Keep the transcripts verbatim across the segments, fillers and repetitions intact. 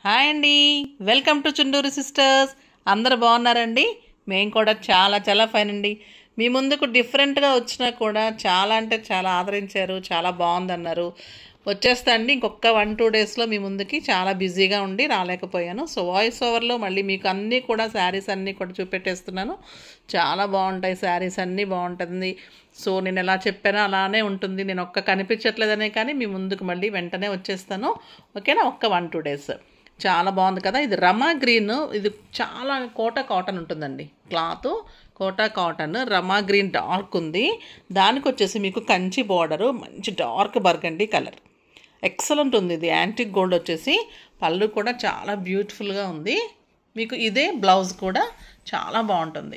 Hi అండి, welcome to Chunduru sisters. అందరు బాగున్నారండి? మేము కూడా చాలా చాలా ఫైన్ అండి. మీ ముందుకు డిఫరెంట్గా వచ్చినా కూడా చాలా అంటే చాలా ఆదరించారు, చాలా బాగుందన్నారు. వచ్చేస్తా అండి ఇంకొక వన్ టూ డేస్లో మీ ముందుకి. చాలా బిజీగా ఉండి రాలేకపోయాను. సో వాయిస్ ఓవర్లో మళ్ళీ మీకు అన్నీ కూడా శారీస్ అన్నీ కూడా చూపెట్టేస్తున్నాను. చాలా బాగుంటాయి శారీస్, అన్నీ బాగుంటుంది. సో నేను ఎలా చెప్పానో అలానే ఉంటుంది. నేను ఒక్క కనిపించట్లేదనే కానీ మీ ముందుకు మళ్ళీ వెంటనే వచ్చేస్తాను. ఓకేనా? ఒక్క వన్ టూ డేస్. చాలా బాగుంది కదా. ఇది రమా గ్రీన్, ఇది చాలా కోటా కాటన్ ఉంటుందండి. Cloth Kota cotton, Rama green dark ఉంది. దానికి వచ్చేసి మీకు కంచి బార్డరు, మంచి డార్క్ బర్గండి కలర్. ఎక్సలెంట్ ఉంది. ఇది యాంటిక్ గోల్డ్ వచ్చేసి. పళ్ళు కూడా చాలా బ్యూటిఫుల్గా ఉంది. మీకు ఇదే బ్లౌజ్ కూడా చాలా బాగుంటుంది.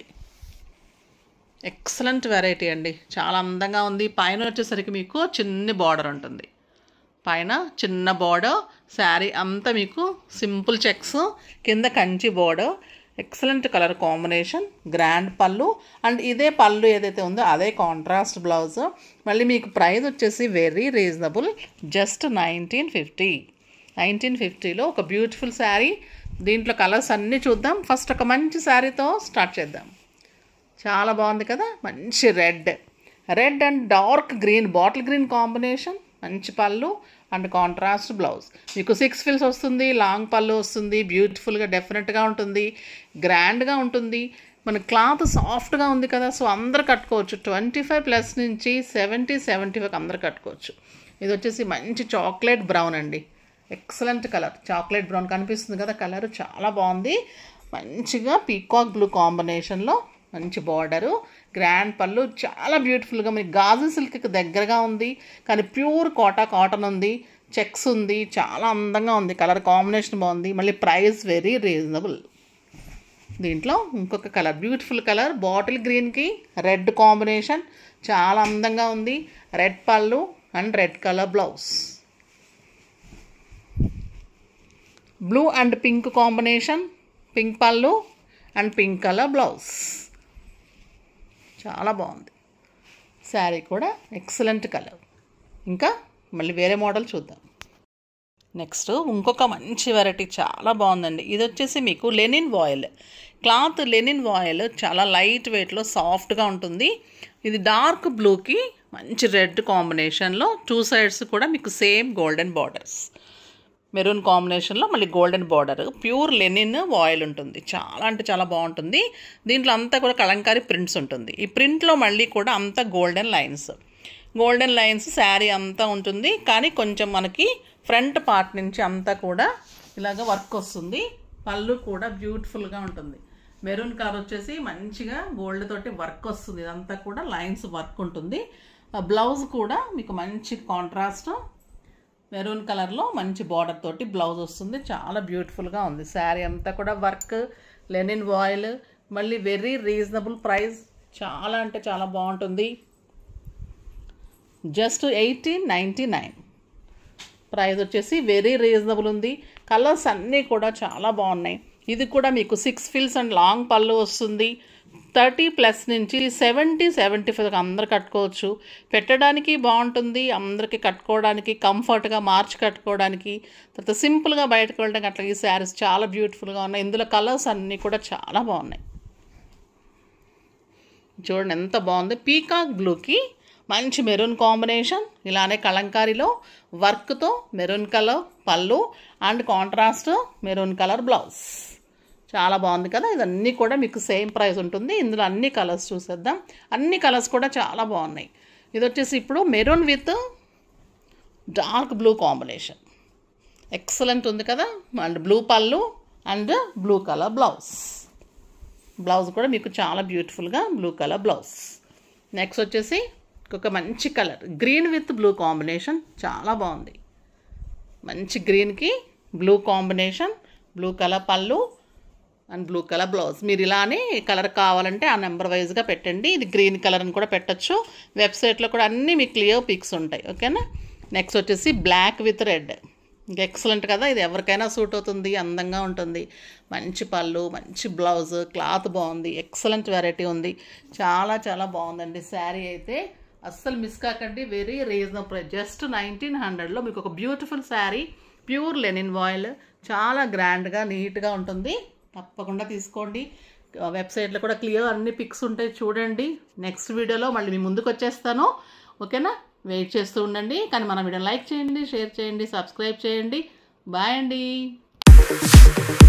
ఎక్సలెంట్ వెరైటీ అండి, చాలా అందంగా ఉంది. పైన వచ్చేసరికి మీకు చిన్న బార్డర్ ఉంటుంది. పైన చిన్న బార్డర్, శారీ అంతా మీకు సింపుల్ చెక్స్, కింద Kanchi border. Excellent colour combination, grand పళ్ళు. అండ్ ఇదే పళ్ళు ఏదైతే ఉందో అదే కాంట్రాస్ట్ బ్లౌజ్. మళ్ళీ మీకు ప్రైస్ వచ్చేసి very reasonable, just nineteen fifty nineteen ఫిఫ్టీలో ఒక బ్యూటిఫుల్ శారీ. దీంట్లో కలర్స్ అన్నీ చూద్దాం. ఫస్ట్ ఒక మంచి శారీతో స్టార్ట్ చేద్దాం. చాలా బాగుంది కదా. మంచి red red and dark green, bottle green combination. మంచి పళ్ళు అండ్ కాంట్రాస్ట్ బ్లౌజ్. మీకు సిక్స్ ఫిల్స్ వస్తుంది, లాంగ్ పళ్ళు వస్తుంది. బ్యూటిఫుల్గా డెఫినెట్గా ఉంటుంది, గ్రాండ్గా ఉంటుంది. మన క్లాత్ సాఫ్ట్గా ఉంది కదా, సో అందరు కట్టుకోవచ్చు. ట్వంటీ ఫైవ్ ప్లస్ నుంచి సెవెంటీ సెవెంటీ ఫైవ్ అందరు కట్టుకోవచ్చు. ఇది వచ్చేసి మంచి చాక్లెట్ బ్రౌన్ అండి. ఎక్సలెంట్ కలర్, చాక్లెట్ బ్రౌన్ కనిపిస్తుంది కదా కలర్, చాలా బాగుంది. మంచిగా పీకాక్ బ్లూ కాంబినేషన్లో మంచి బార్డరు, గ్రాండ్ పళ్ళు. చాలా బ్యూటిఫుల్గా మీకు గాజు సిల్క్కి దగ్గరగా ఉంది, కానీ ప్యూర్ కోటా కాటన్ ఉంది. చెక్స్ ఉంది, చాలా అందంగా ఉంది. కలర్ కాంబినేషన్ బాగుంది. మళ్ళీ ప్రైస్ వెరీ రీజనబుల్. దీంట్లో ఇంకొక కలర్, బ్యూటిఫుల్ కలర్, బాటిల్ గ్రీన్కి రెడ్ కాంబినేషన్, చాలా అందంగా ఉంది. రెడ్ పళ్ళు and red colour blouse. Blue and pink combination, pink పళ్ళు అండ్ పింక్ కలర్ బ్లౌజ్. చాలా బాగుంది శారీ కూడా. Excellent colour. ఇంకా మళ్ళీ వేరే మోడల్ చూద్దాం. నెక్స్ట్ ఇంకొక మంచి వెరైటీ, చాలా బాగుందండి. ఇది వచ్చేసి మీకు linen voile cloth. Linen voile చాలా లైట్ వెయిట్లో సాఫ్ట్గా ఉంటుంది. ఇది డార్క్ బ్లూకి మంచి రెడ్ కాంబినేషన్లో, టూ సైడ్స్ కూడా మీకు సేమ్ గోల్డెన్ బార్డర్స్. మెరూన్ కాంబినేషన్లో మళ్ళీ golden border. Pure linen voile ఉంటుంది. చాలా అంటే చాలా బాగుంటుంది. దీంట్లో అంతా కూడా కలంకారీ ప్రింట్స్ ఉంటుంది. ఈ ప్రింట్లో మళ్ళీ కూడా అంతా golden lines golden lines sari అంతా ఉంటుంది. కానీ కొంచెం మనకి ఫ్రంట్ పార్ట్ నుంచి అంతా కూడా ఇలాగ వర్క్ వస్తుంది. పళ్ళు కూడా బ్యూటిఫుల్గా ఉంటుంది. మెరూన్ కలర్ వచ్చేసి మంచిగా గోల్డ్ తోటి వర్క్ వస్తుంది. ఇదంతా కూడా లైన్స్ వర్క్ ఉంటుంది. బ్లౌజ్ కూడా మీకు మంచి కాంట్రాస్ట్ మెరూన్ కలర్లో మంచి బార్డర్ తోటి బ్లౌజ్ వస్తుంది. చాలా బ్యూటిఫుల్గా ఉంది. శారీ అంతా కూడా వర్క్, లెనిన్ వాయిల్, మళ్ళీ వెరీ రీజనబుల్ ప్రైస్. చాలా అంటే చాలా బాగుంటుంది. Just eighteen ninety nine price వచ్చేసి వెరీ రీజనబుల్ ఉంది. కలర్స్ అన్నీ కూడా చాలా బాగున్నాయి. ఇది కూడా మీకు సిక్స్ ఫిల్స్ అండ్ లాంగ్ పళ్ళు వస్తుంది. థర్టీ ప్లస్ నుంచి సెవెంటీ సెవెంటీ ఫైవ్ అందరు కట్టుకోవచ్చు. పెట్టడానికి బాగుంటుంది, అందరికీ కట్టుకోవడానికి కంఫర్ట్గా మార్చి కట్టుకోవడానికి, తర్వాత సింపుల్గా బయటకు వెళ్ళడానికి. అట్లా ఈ శారీస్ చాలా బ్యూటిఫుల్గా ఉన్నాయి. ఇందులో కలర్స్ అన్నీ కూడా చాలా బాగున్నాయి. చూడండి ఎంత బాగుంది. పీకాక్ బ్లూకి మంచి మెరూన్ కాంబినేషన్, ఇలానే కలంకారీలో వర్క్తో మెరూన్ కలర్ పళ్ళు and contrast maroon colour blouse. చాలా బాగుంది కదా. ఇదన్నీ కూడా మీకు సేమ్ ప్రైస్ ఉంటుంది. ఇందులో అన్ని కలర్స్ చూసేద్దాం. అన్ని కలర్స్ కూడా చాలా బాగున్నాయి. ఇది వచ్చేసి ఇప్పుడు maroon with dark blue combination. Excellent ఉంది కదా. అండ్ బ్లూ పళ్ళు and blue colour blouse. Blouse కూడా మీకు చాలా బ్యూటిఫుల్గా బ్లూ కలర్ బ్లౌజ్. నెక్స్ట్ వచ్చేసి ఒక మంచి colour, green with blue combination, చాలా బాగుంది. మంచి గ్రీన్కి బ్లూ కాంబినేషన్, బ్లూ కలర్ పళ్ళు అండ్ బ్లూ కలర్ బ్లౌజ్. మీరు ఇలానే కలర్ కావాలంటే ఆ నెంబర్ వైజ్గా పెట్టండి. ఇది గ్రీన్ కలర్ అని కూడా పెట్టచ్చు. వెబ్సైట్లో కూడా అన్నీ మీకు క్లియర్ పిక్స్ ఉంటాయి. ఓకేనా? నెక్స్ట్ వచ్చేసి బ్లాక్ విత్ రెడ్. ఇంకా ఎక్సలెంట్ కదా. ఇది ఎవరికైనా సూట్ అవుతుంది, అందంగా ఉంటుంది. మంచి పళ్ళు, మంచి బ్లౌజ్, క్లాత్ బాగుంది. ఎక్సలెంట్ వెరైటీ ఉంది. చాలా చాలా బాగుందండి శారీ అయితే. అస్సలు మిస్ కాకండి. Very reasonable price, just nineteen హండ్రెడ్లో మీకు ఒక beautiful sari pure linen voile, చాలా గ్రాండ్గా నీట్గా ఉంటుంది. తప్పకుండా తీసుకోండి. వెబ్సైట్లో కూడా క్లియర్ అన్ని పిక్స్ ఉంటాయి, చూడండి. నెక్స్ట్ వీడియోలో మళ్ళీ మీ ముందుకు వచ్చేస్తాను. ఓకేనా? వెయిట్ చేస్తూ ఉండండి. కానీ మన వీడియోని లైక్ చేయండి, షేర్ చేయండి, సబ్స్క్రైబ్ చేయండి. బాయ్ అండి.